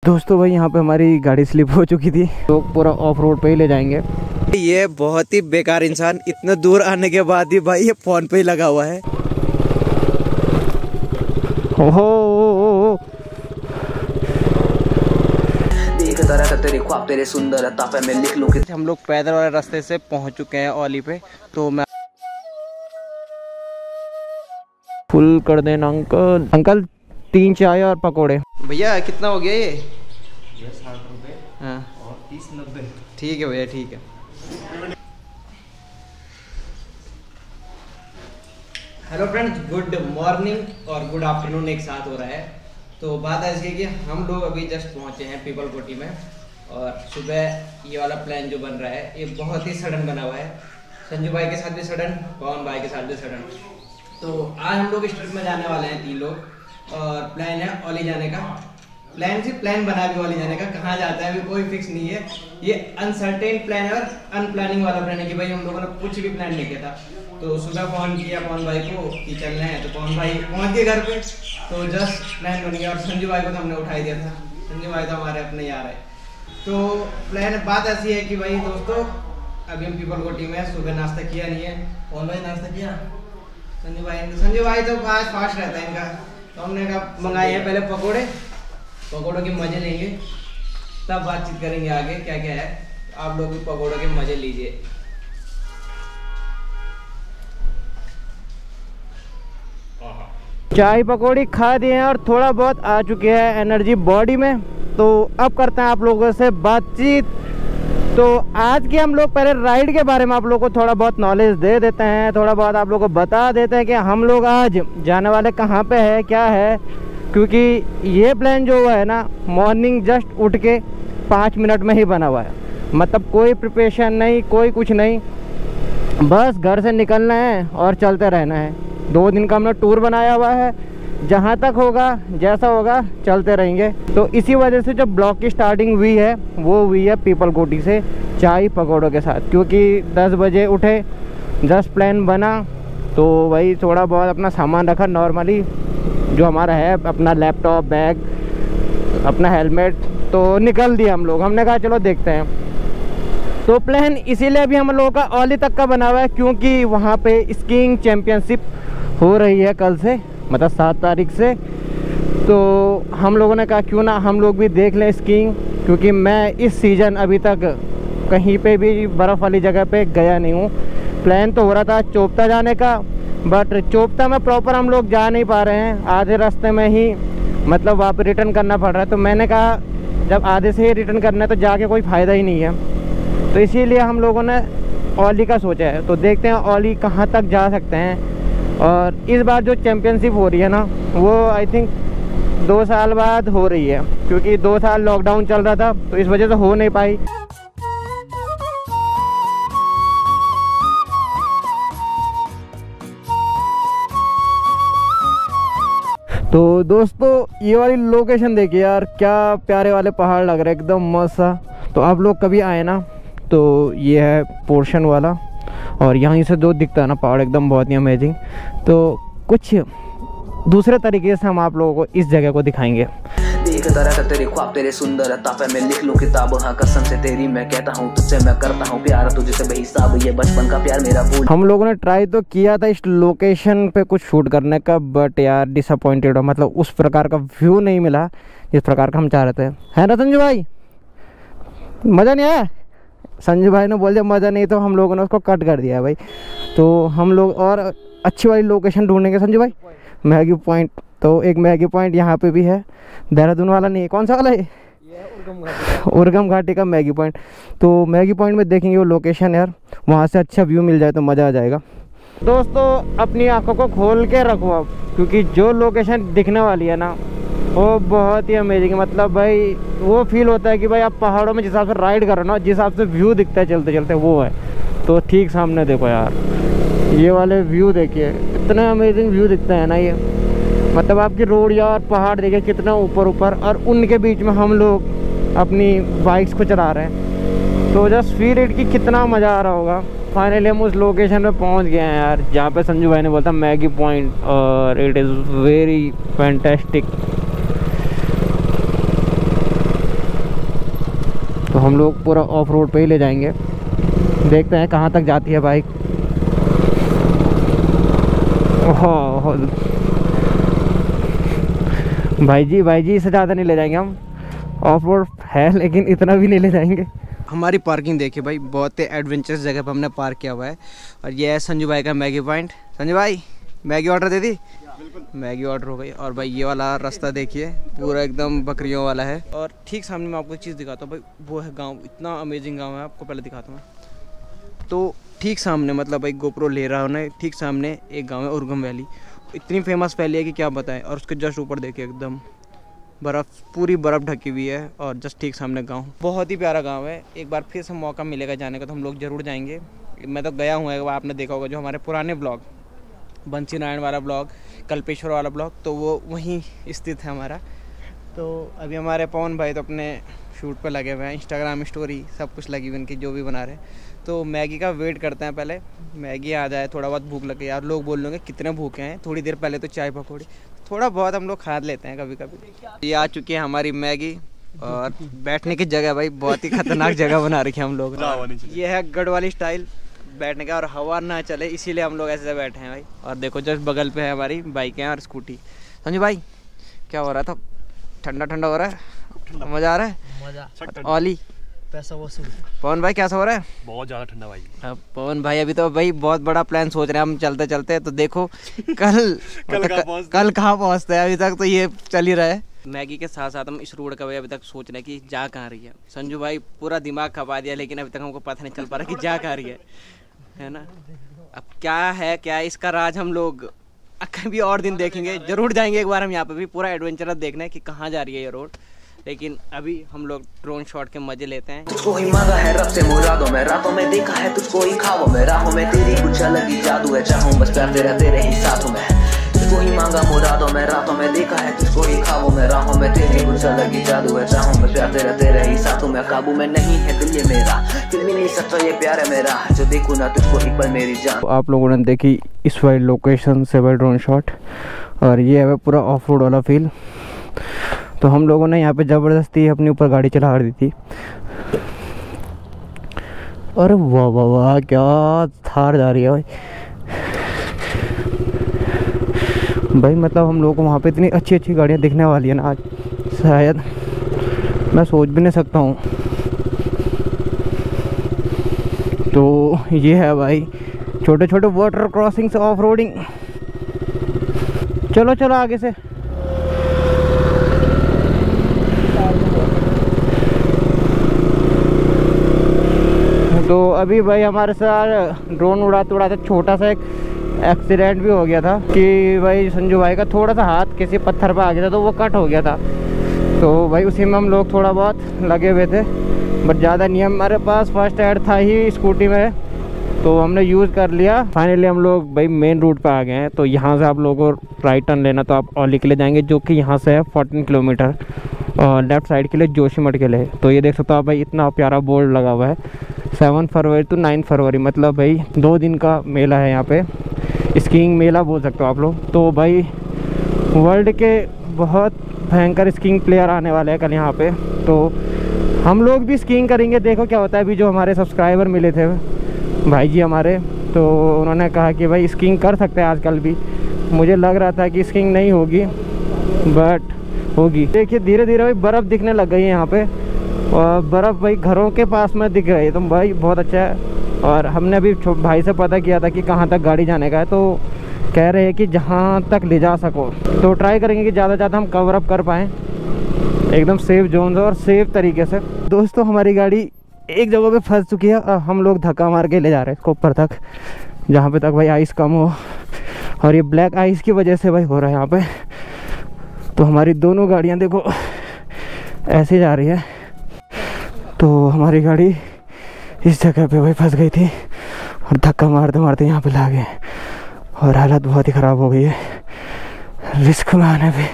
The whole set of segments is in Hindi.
दोस्तों भाई यहाँ पे हमारी गाड़ी स्लिप हो चुकी थी, तो पूरा ऑफ रोड पे ही ले जाएंगे। ये बहुत ही बेकार इंसान, इतने दूर आने के बाद ही भाई ये फोन पे ही लगा हुआ है। ओहो तेरे ख्वाब तेरे सुंदर तापे में लिख लूं कि हम लोग पैदल वाले रास्ते से पहुंच चुके हैं ओली पे। तो मैं फुल कर देना अंकल। अंकल 3 चाय और पकोड़े। भैया कितना हो गया ये? 60 रुपये। हाँ और 30-90। ठीक है भैया, ठीक है। हेलो फ्रेंड्स, गुड मॉर्निंग और गुड आफ्टरनून एक साथ हो रहा है। तो बात ऐसी है कि हम लोग अभी जस्ट पहुंचे हैं पीपल कोटी में, और सुबह ये वाला प्लान जो बन रहा है ये बहुत ही सडन बना हुआ है। संजू भाई के साथ भी सडन, पवन भाई के साथ भी सडन। तो आज हम लोग इस ट्रिप में जाने वाले हैं 3 लोग, और प्लान है ओली जाने का। प्लान बना भी ओली जाने का, कहाँ जाता है अभी कोई फिक्स नहीं है। ये अनसर्टेन प्लान है और अनप्लानिंग वाला प्लान है कि भाई हम लोगों ने कुछ भी प्लान नहीं किया था। तो सुबह फ़ोन किया पवन भाई को कि चलना है, तो पवन भाई पहुँच गए घर पे, तो जस्ट प्लान बन गया। और संजू भाई को तो हमने उठा ही दिया था, संजू भाई तो हमारे अपने यार है। तो प्लान बात ऐसी है कि भाई दोस्तों अभी हम पीपल कोटी में, सुबह नाश्ता किया नहीं है। पवन भाई नाश्ता किया, संजू भाई तो आज फास्ट रहता है इनका। तो हमने कहा मंगाए हैं पहले पकोड़े, पकोड़ों के मज़े लेंगे, तब बातचीत करेंगे आगे क्या क्या है। आप लोग भी पकोड़ों के मज़े लीजिए। चाय पकौड़ी खा दिए हैं और थोड़ा बहुत आ चुके हैं एनर्जी बॉडी में। तो अब करते हैं आप लोगों से बातचीत। तो आज के हम लोग पहले राइड के बारे में आप लोगों को थोड़ा बहुत नॉलेज दे देते हैं, थोड़ा बहुत आप लोगों को बता देते हैं कि हम लोग आज जाने वाले कहाँ पे है क्या है। क्योंकि ये प्लान जो हुआ है ना, मॉर्निंग जस्ट उठ के 5 मिनट में ही बना हुआ है। मतलब कोई प्रिपरेशन नहीं, कोई कुछ नहीं, बस घर से निकलना है और चलते रहना है। 2 दिन का हमने टूर बनाया हुआ है, जहाँ तक होगा जैसा होगा चलते रहेंगे। तो इसी वजह से जो ब्लॉग की स्टार्टिंग हुई है वो हुई है पीपल कोटी से चाय पकौड़ों के साथ। क्योंकि 10 बजे उठे, जस्ट प्लान बना, तो वही थोड़ा बहुत अपना सामान रखा नॉर्मली जो हमारा है, अपना लैपटॉप, बैग, अपना हेलमेट, तो निकल दिया हम लोग। हमने कहा चलो देखते हैं। तो प्लान इसीलिए अभी हम लोगों का ओली तक का बना हुआ है, क्योंकि वहाँ पे स्कीइंग चैम्पियनशिप हो रही है कल से, मतलब 7 तारीख से। तो हम लोगों ने कहा क्यों ना हम लोग भी देख लें स्कीइंग, क्योंकि मैं इस सीज़न अभी तक कहीं पे भी बर्फ़ वाली जगह पे गया नहीं हूँ। प्लान तो हो रहा था चोपता जाने का, बट चोपता में प्रॉपर हम लोग जा नहीं पा रहे हैं, आधे रास्ते में ही मतलब वापस रिटर्न करना पड़ रहा है। तो मैंने कहा जब आधे से ही रिटर्न करना है तो जाके कोई फ़ायदा ही नहीं है। तो इसीलिए हम लोगों ने ओली का सोचा है। तो देखते हैं ओली कहाँ तक जा सकते हैं। और इस बार जो चैम्पियनशिप हो रही है ना, वो आई थिंक 2 साल बाद हो रही है, क्योंकि 2 साल लॉकडाउन चल रहा था तो इस वजह से हो नहीं पाई। तो दोस्तों ये वाली लोकेशन देखिए यार, क्या प्यारे वाले पहाड़ लग रहे हैं, एकदम मस्त सा। तो आप लोग कभी आए ना, तो ये है पोर्शन वाला, और यहाँ से जो दिखता है ना पहाड़, एकदम बहुत ही अमेजिंग। तो कुछ दूसरे तरीके से हम आप लोगों को इस जगह को दिखाएंगे। देखता रहता तेरे ख्वाब तेरे सुंदर तापे में लिख लूं किताब, हाँ कसम से तेरी मैं कहता हूँ तुझसे मैं करता हूँ प्यार, तुझसे बेहिसाब ये बचपन का प्यार मेरा भूल। हम लोगों ने ट्राई तो किया था इस लोकेशन पे कुछ शूट करने का, बट यार डिसअपॉइंटेड हो, मतलब उस प्रकार का व्यू नहीं मिला जिस प्रकार का हम चाह रहे थे। है ना संजू भाई, मज़ा नहीं आया? संजू भाई ने बोल दिया मज़ा नहीं, तो हम लोगों ने उसको कट कर दिया भाई। तो हम लोग और अच्छी वाली लोकेशन ढूंढेंगे संजू भाई। मैगी पॉइंट, तो एक मैगी पॉइंट यहाँ पे भी है, देहरादून वाला नहीं है, कौन सा वाला है? उर्गम घाटी का मैगी पॉइंट। तो मैगी पॉइंट में देखेंगे वो लोकेशन यार, वहाँ से अच्छा व्यू मिल जाए तो मज़ा आ जाएगा। दोस्तों अपनी आंखों को खोल के रखो अब, क्योंकि जो लोकेशन दिखने वाली है ना वो बहुत ही अमेजिंग है। मतलब भाई वो फील होता है कि भाई आप पहाड़ों में जिस हिसाब से राइड कर रहे हो ना, जिस हिसाब से व्यू दिखता है चलते चलते, वो है। तो ठीक सामने देखो यार, ये वाले व्यू देखिए, इतना अमेजिंग व्यू दिखता है ना ये। मतलब आपकी रोड यार, पहाड़ देखिए कितना ऊपर ऊपर, और उनके बीच में हम लोग अपनी बाइक्स को चला रहे हैं। तो जस्ट फील इट कि कितना मज़ा आ रहा होगा। फाइनली हम उस लोकेशन पे पहुंच गए हैं यार, जहाँ पे संजू भाई ने बोला था मैगी पॉइंट, और इट इज़ वेरी फैंटास्टिक। हम लोग पूरा ऑफ रोड पे ही ले जाएंगे। देखते हैं कहाँ तक जाती है बाइक। ओह भाई जी इससे ज़्यादा नहीं ले जाएंगे हम। ऑफ रोड है लेकिन इतना भी नहीं ले जाएंगे। हमारी पार्किंग देखिए भाई, बहुत ही एडवेंचरस जगह पर हमने पार्क किया हुआ है। और ये है संजू भाई का मैगी पॉइंट। संजू भाई मैगी ऑर्डर दे दी? मैगी ऑर्डर हो गई। और भाई ये वाला रास्ता देखिए, पूरा एकदम बकरियों वाला है। और ठीक सामने मैं आपको एक चीज़ दिखाता हूँ भाई, वो है गांव। इतना अमेजिंग गांव है, आपको पहले दिखाता हूँ। तो ठीक सामने, मतलब भाई गोप्रो ले रहा हूँ ना, ठीक सामने एक गांव है उर्गम वैली। इतनी फेमस वैली है कि क्या बताएं। और उसके जस्ट ऊपर देखिए एकदम बर्फ़, पूरी बर्फ़ ढकी हुई है। और जस्ट ठीक सामने गांव, बहुत ही प्यारा गांव है। एक बार फिर से मौका मिलेगा जाने का तो हम लोग ज़रूर जाएंगे। मैं तो गया हूँ, एक बार आपने देखा होगा जो हमारे पुराने ब्लॉग, बंसी नारायण वाला ब्लॉग, कल्पेश्वर वाला ब्लॉग, तो वो वहीं स्थित है हमारा। तो अभी हमारे पवन भाई तो अपने शूट पे लगे हुए हैं, इंस्टाग्राम स्टोरी सब कुछ लगी हुई उनकी, जो भी बना रहे हैं। तो मैगी का वेट करते हैं, पहले मैगी आ जाए, थोड़ा बहुत भूख लगे। यार लोग बोल लेंगे कितने भूखे हैं, थोड़ी देर पहले तो चाय पकौड़ी, थोड़ा बहुत हम लोग खा लेते हैं कभी कभी। ये आ चुकी है हमारी मैगी। और बैठने की जगह भाई बहुत ही खतरनाक जगह बना रखी है हम लोग। ये है गढ़ वाली स्टाइल बैठने का, और हवा ना चले इसीलिए हम लोग ऐसे बैठे हैं भाई। और देखो जस्ट बगल पे है हमारी बाइकें और स्कूटी। संजू भाई क्या हो रहा था? ठंडा ठंडा हो रहा है, मज़ा आ रहा है? मज़ा। ओली पैसा वसूल। पवन भाई कैसा हो रहा है? बहुत ज़्यादा ठंडा भाई। अब पवन भाई अभी तो भाई बहुत बड़ा प्लान सोच रहे हैं हम चलते चलते। तो देखो कल कल कहाँ पहुँचते हैं। अभी तक तो ये चल ही रहा है। मैगी के साथ साथ हम इस रोड का भाई अभी तक सोच रहे हैं कि जा कहाँ रही है। संजू भाई पूरा दिमाग खपा दिया, लेकिन अभी तक हमको पता नहीं चल पा रहा कि जा कहाँ रही है ना। अब क्या है, क्या इसका राज हम लोग कभी और दिन देखेंगे। जरूर जाएंगे एक बार हम यहाँ पे भी, पूरा एडवेंचरस देखना है कि कहाँ जा रही है ये रोड। लेकिन अभी हम लोग ड्रोन शॉट के मजे लेते हैं। तुझको ही मांगा है रब से मुरादों में, रातों में देखा है तुझको ही ख्वाबों में, राहों में तेरी कुछ अलग ही जादू है, चाहूं बस प्यार तेरा तेरे ही साथों में। तुझको ही मांगा मुरादों में, रातों में देखा है तुझको ही ख्वाबों में, राहों में तेरी कुछ अलग ही जादू है, चाहूं बस प्यार तेरा तेरे ही साथों में। काबू में नहीं है दिल ये मेरा, फिल्मी नहीं सच्चा ये प्यार है मेरा, जो देखूं ना तुझको एक बार मेरी जान। आप लोगों ने देखी इस वाली लोकेशन से भाई ड्रोन शॉट, और ये है पूरा ऑफ रोड वाला फील। तो हम लोगों ने यहाँ पे ज़बरदस्ती अपने ऊपर गाड़ी चला दी थी। अरे वाह वाह वाह, क्या थार जा रही है भाई। भाई मतलब हम लोगों को वहाँ पे इतनी अच्छी अच्छी गाड़ियाँ दिखने वाली है ना आज, शायद मैं सोच भी नहीं सकता हूँ। तो ये है भाई छोटे छोटे वाटर क्रॉसिंग से ऑफ रोडिंग। चलो चलो आगे से। तो अभी भाई हमारे साथ ड्रोन उड़ाते उड़ाते छोटा सा एक एक्सीडेंट भी हो गया था कि भाई संजू भाई का थोड़ा सा हाथ किसी पत्थर पर आ गया था, तो वो कट हो गया था। तो भाई उसी में हम लोग थोड़ा बहुत लगे हुए थे, बट ज़्यादा नहीं। हमारे पास फर्स्ट एड था ही स्कूटी में, तो हमने यूज़ कर लिया। फाइनली हम लोग भाई मेन रूट पे आ गए हैं। तो यहाँ से आप लोगों को राइट टर्न लेना, तो आप ओली के लिए जाएंगे, जो कि यहाँ से है 14 किलोमीटर, और लेफ़्ट साइड के लिए जोशीमठ के लिए। तो ये देख सकते हो आप भाई, इतना प्यारा बोर्ड लगा हुआ है 7 फरवरी to 9 फरवरी, मतलब भाई 2 दिन का मेला है यहाँ पे, स्कीइंग मेला बोल सकते हो आप लोग। तो भाई वर्ल्ड के बहुत भयंकर स्कीइंग प्लेयर आने वाले हैं कल यहाँ पे, तो हम लोग भी स्कीइंग करेंगे। देखो क्या होता है। अभी जो हमारे सब्सक्राइबर मिले थे भाई जी हमारे, तो उन्होंने कहा कि भाई स्कीइंग कर सकते हैं आजकल भी। मुझे लग रहा था कि स्कीइंग नहीं होगी, बट होगी। देखिए धीरे धीरे भाई बर्फ़ दिखने लग गई है यहाँ पे, और बर्फ़ भाई घरों के पास में दिख रही है, तो भाई बहुत अच्छा है। और हमने अभी भाई से पता किया था कि कहाँ तक गाड़ी जाने का है, तो कह रहे हैं कि जहाँ तक ले जा सको। तो ट्राई करेंगे कि ज़्यादा से ज़्यादा हम कवर अप कर पाएँ एकदम सेफ जोन से और सेफ तरीके से। दोस्तों हमारी गाड़ी एक जगह पे फंस चुकी है, और हम लोग धक्का मार के ले जा रहे हैं इसको ऊपर तक, जहाँ पे तक भाई आइस कम हो। और ये ब्लैक आइस की वजह से भाई हो रहा है यहाँ पे। तो हमारी दोनों गाड़ियाँ देखो ऐसे जा रही है। तो हमारी गाड़ी इस जगह पे भाई फंस गई थी, और धक्का मारते मारते यहाँ पे ला गए, और हालत बहुत ही ख़राब हो गई है रिस्क में आने पे।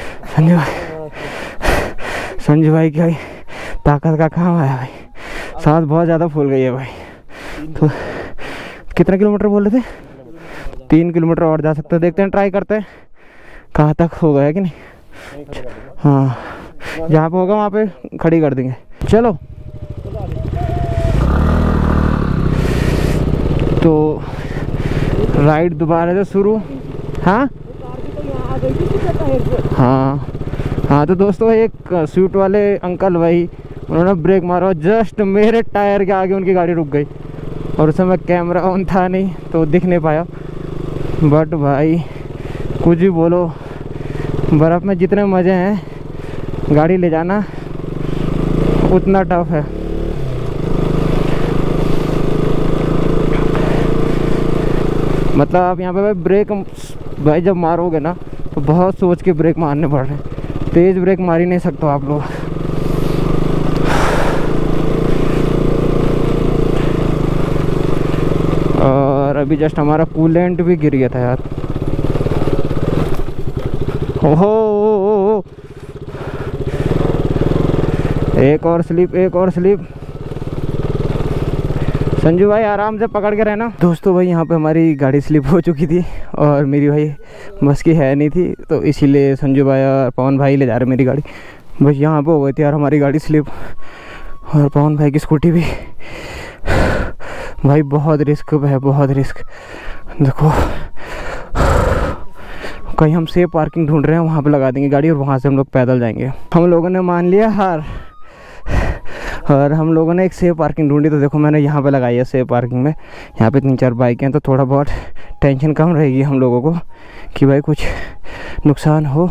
संजू भाई की भाई ताकत का काम आया भाई, सांस बहुत ज़्यादा फूल गई है भाई। तो कितना किलोमीटर बोल रहे थे? 3 किलोमीटर और जा सकते हैं, देखते हैं, ट्राई करते हैं कहाँ तक होगा है कि नहीं। हाँ जहाँ पे होगा वहाँ पे खड़ी कर देंगे। चलो तो राइड दोबारा से शुरू। हाँ हाँ हाँ, तो दोस्तों एक स्विफ्ट वाले अंकल भाई, उन्होंने ब्रेक मारा और जस्ट मेरे टायर के आगे उनकी गाड़ी रुक गई, और उस समय कैमरा ऑन था नहीं तो दिख नहीं पाया। बट भाई कुछ भी बोलो, बर्फ़ में जितने मज़े हैं गाड़ी ले जाना उतना टफ है। मतलब आप यहाँ पे भाई ब्रेक भाई जब मारोगे ना तो बहुत सोच के ब्रेक मारने पड़ रहे हैं, तेज़ ब्रेक मार ही नहीं सकते आप लोग। और अभी जस्ट हमारा कूलेंट भी गिर गया था यार। ओहो, एक और स्लिप, एक और स्लिप। संजू भाई आराम से पकड़ के रहना। दोस्तों भाई यहाँ पे हमारी गाड़ी स्लिप हो चुकी थी और मेरी भाई बस की है नहीं थी, तो इसीलिए संजू भाई और पवन भाई ले जा रहे मेरी गाड़ी। बस यहाँ पे हो गई थी यार हमारी गाड़ी स्लिप, और पवन भाई की स्कूटी भी। भाई बहुत रिस्क है, बहुत रिस्क। देखो कहीं हम सेफ पार्किंग ढूंढ रहे हैं, वहाँ पे लगा देंगे गाड़ी और वहाँ से हम लोग पैदल जाएंगे। हम लोगों ने मान लिया हार और हम लोगों ने एक सेफ पार्किंग ढूंढी, तो देखो मैंने यहाँ पे लगाई है सेफ पार्किंग में। यहाँ पे 3-4 बाइक हैं, तो थोड़ा बहुत टेंशन कम रहेगी हम लोगों को कि भाई कुछ नुकसान हो।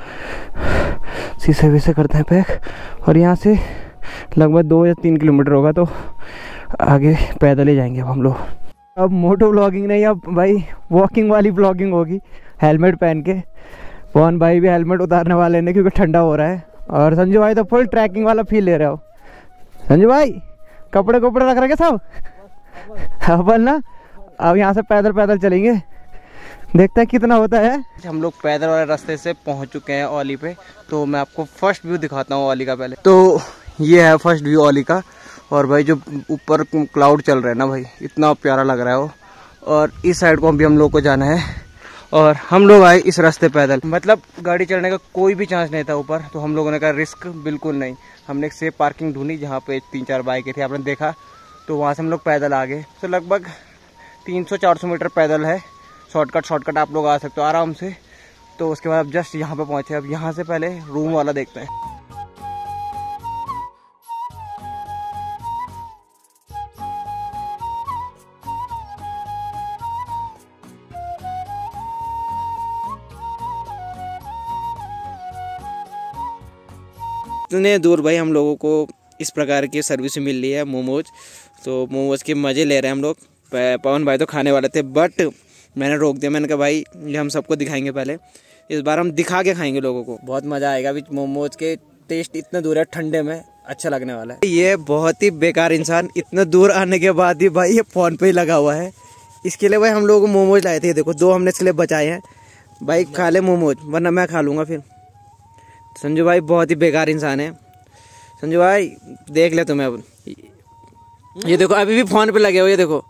शीशे वीसे करते हैं पैक, और यहाँ से लगभग 2 या 3 किलोमीटर होगा, तो आगे पैदल ही जाएंगे अब हम लोग। अब मोटो ब्लॉगिंग नहीं, अब भाई वॉकिंग वाली ब्लॉगिंग होगी, हेलमेट पहन के। पवन भाई भी हेलमेट उतारने वाले ने क्योंकि ठंडा हो रहा है, और संजू भाई तो फुल ट्रैकिंग वाला फील ले रहे हो। संजू भाई कपड़े रख रखे सब अपन ना, अब यहाँ से पैदल पैदल चलेंगे, देखते हैं कितना होता है। हम लोग पैदल वाले रास्ते से पहुंच चुके हैं औली पे, तो मैं आपको फर्स्ट व्यू दिखाता हूँ औली का। पहले तो ये है फर्स्ट व्यू औली का, और भाई जो ऊपर क्लाउड चल रहा है ना भाई, इतना प्यारा लग रहा है वो। और इस साइड को भी हम लोग को जाना है, और हम लोग आए इस रास्ते पैदल। मतलब गाड़ी चढ़ने का कोई भी चांस नहीं था ऊपर, तो हम लोगों ने कहा रिस्क बिल्कुल नहीं। हमने एक सेफ पार्किंग ढूंढी जहाँ पे 3-4 बाइकें थी, आपने देखा, तो वहाँ से हम लोग पैदल आ गए। तो लगभग 300-400 मीटर पैदल है, शॉर्टकट आप लोग आ सकते हो आराम से। तो उसके बाद अब जस्ट यहाँ पे पहुँचे। अब यहाँ से पहले रूम वाला देखते हैं। इतने दूर भाई हम लोगों को इस प्रकार की सर्विस मिल रही है, मोमोज। तो मोमोज के मज़े ले रहे हैं हम लोग। पवन भाई तो खाने वाले थे, बट मैंने रोक दिया। मैंने कहा भाई ये हम सबको दिखाएंगे, पहले इस बार हम दिखा के खाएंगे लोगों को, बहुत मज़ा आएगा। अभी मोमोज के टेस्ट इतने दूर है, ठंडे में अच्छा लगने वाला है। ये बहुत ही बेकार इंसान इतना दूर आने के बाद भी भाई ये फ़ोन पे ही लगा हुआ है। इसके लिए भाई हम लोगों को मोमोज लाए थे, देखो 2 हमने स्लिप बचाए हैं। भाई खा ले मोमोज, वरना मैं खा लूँगा फिर। संजू भाई बहुत ही बेकार इंसान है। संजू भाई देख ले तुम्हें, अब ये देखो अभी भी फोन पे लगे हो, ये देखो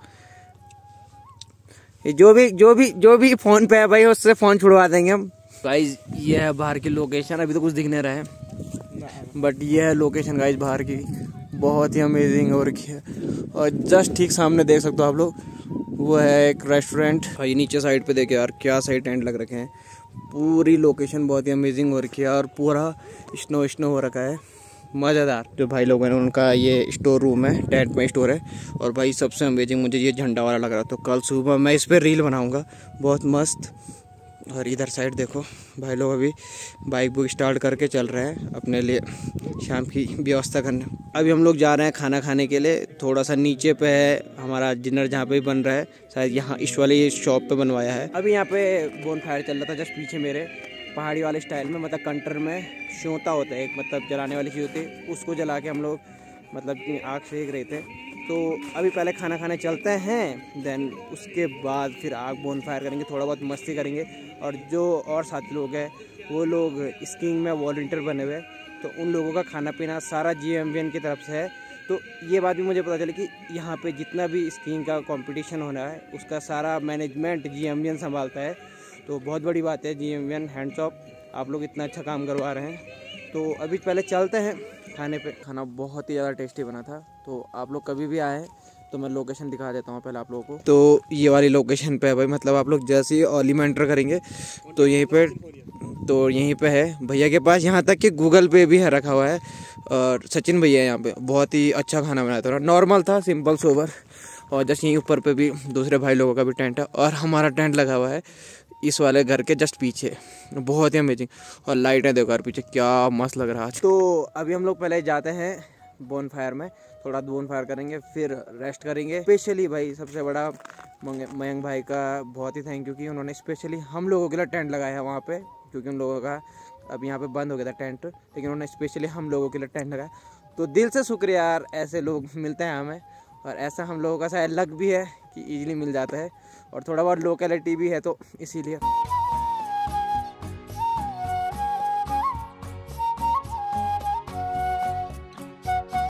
ये जो भी फोन पे है भाई उससे फोन छुड़वा देंगे हम। गाइज ये है बाहर की लोकेशन, अभी तो कुछ दिख नहीं रहा है, बट ये है लोकेशन गाइज बाहर की, बहुत ही अमेजिंग हो रखी है। और जस्ट ठीक सामने देख सकते हो आप लोग, वो है एक रेस्टोरेंट। भाई नीचे साइड पे देखिए यार क्या सही टेंट लग रखे हैं। पूरी लोकेशन बहुत ही अमेजिंग हो रखी है, और पूरा स्नो हो रखा है, मज़ेदार। जो भाई लोगों ने उनका ये स्टोर रूम है, टेंट में स्टोर है। और भाई सबसे अमेजिंग मुझे ये झंडा वाला लग रहा, तो कल सुबह मैं इस पर रील बनाऊंगा, बहुत मस्त। और इधर साइड देखो भाई लोग अभी बाइक बुक स्टार्ट करके चल रहे हैं अपने लिए शाम की व्यवस्था करने। अभी हम लोग जा रहे हैं खाना खाने के लिए। थोड़ा सा नीचे पे है हमारा डिनर जहाँ पे बन रहा है, शायद यहाँ इस वाली शॉप पे बनवाया है। अभी यहाँ पे बोन फायर चल रहा था जस्ट पीछे मेरे, पहाड़ी वाले स्टाइल में, मतलब कंटर में शोता होता है एक, मतलब जलाने वाली चीज़ होती है, उसको जला के हम लोग मतलब आग सेक रहे थे। तो अभी पहले खाना खाने चलते हैं, देन उसके बाद फिर आग बोन फायर करेंगे, थोड़ा बहुत मस्ती करेंगे। और जो और साथी लोग हैं वो लोग स्कीइंग में वॉलंटियर बने हुए, तो उन लोगों का खाना पीना सारा GMVN की तरफ से है। तो ये बात भी मुझे पता चली कि यहाँ पे जितना भी स्कीइंग का कंपटीशन होना है उसका सारा मैनेजमेंट GMVN संभालता है। तो बहुत बड़ी बात है, GMVN हैंड्स ऑफ, आप लोग इतना अच्छा काम करवा रहे हैं। तो अभी पहले चलते हैं खाने पे। खाना बहुत ही ज़्यादा टेस्टी बना था, तो आप लोग कभी भी आए तो मैं लोकेशन दिखा देता हूँ पहले आप लोगों को। तो ये वाली लोकेशन पे है भाई, मतलब आप लोग जैसे ही ओली में एंटर करेंगे तो यहीं पे है भैया के पास, यहाँ तक कि गूगल पे भी है रखा हुआ है। और सचिन भैया है यहाँ पे, बहुत ही अच्छा खाना बनाया था, नॉर्मल था, सिंपल सोबर। और जस्ट यहीं ऊपर पे भी दूसरे भाई लोगों का भी टेंट है, और हमारा टेंट लगा हुआ है इस वाले घर के जस्ट पीछे, बहुत ही अमेजिंग। और लाइटें देखो यार पीछे, क्या मस्त लग रहा है। तो अभी हम लोग पहले जाते हैं बोन फायर में, थोड़ा बोन फायर करेंगे, फिर रेस्ट करेंगे। स्पेशली भाई सबसे बड़ा मयंक भाई का बहुत ही थैंक यू कि उन्होंने स्पेशली हम लोगों के लिए टेंट लगाया है वहाँ पे, क्योंकि उन लोगों का अब यहाँ पे बंद हो गया था टेंट, लेकिन उन्होंने स्पेशली हम लोगों के लिए टेंट लगाया। तो दिल से शुक्रिया यार, ऐसे लोग मिलते हैं हमें, और ऐसा हम लोगों का शायद लक भी है कि ईजिली मिल जाता है, और थोड़ा बहुत लोकेलिटी भी है तो इसीलिए।